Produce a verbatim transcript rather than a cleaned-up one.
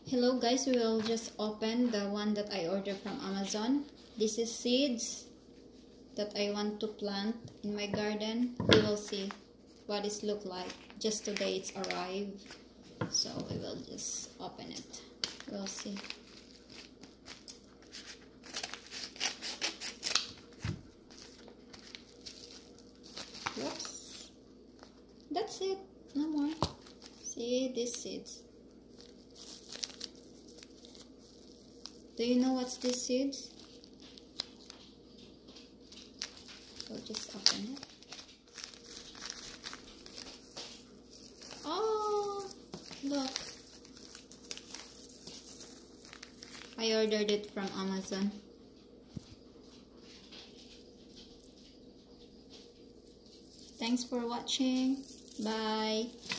Hello guys, we will just open the one that I ordered from Amazon. This is seeds that I want to plant in my garden. We will see what it look like. Just today it's arrived, so we will just open it. We'll see. Whoops. That's it. No more. See these seeds. Do you know what's these seeds? So just open it. Oh, look. I ordered it from Amazon. Thanks for watching. Bye.